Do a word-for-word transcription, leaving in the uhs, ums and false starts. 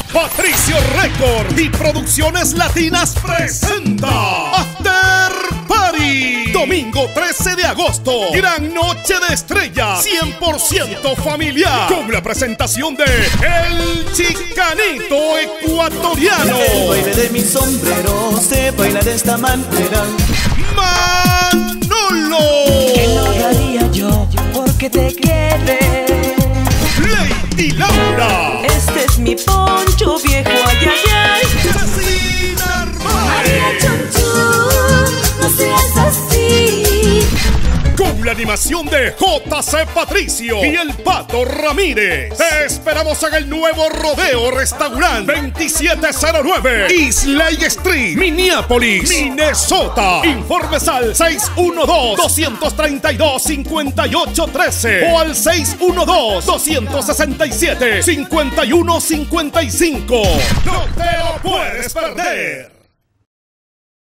Patricio Record y Producciones Latinas presenta After Party. Domingo trece de agosto. Gran noche de estrellas. cien por ciento familiar. Con la presentación de El Chicanito Ecuatoriano. El baile de mi sombrero se baila de esta manera. Manolo. ¿Qué no daría yo porque te quede? Lady Laura. Este es mi poncho viejo, ay, ay, ay. Cecina María Armani. Chun Chun, no seas así. Con la animación de J C Patricio y el Pato Ramírez. Te esperamos en el nuevo Rodeo Restaurant veintisiete cero nueve Isla y Street, Minneapolis, Minnesota. Informes al seis uno dos, dos tres dos, cinco ocho uno tres o al seis uno dos, dos seis siete, cinco uno cinco cinco. No te lo puedes perder.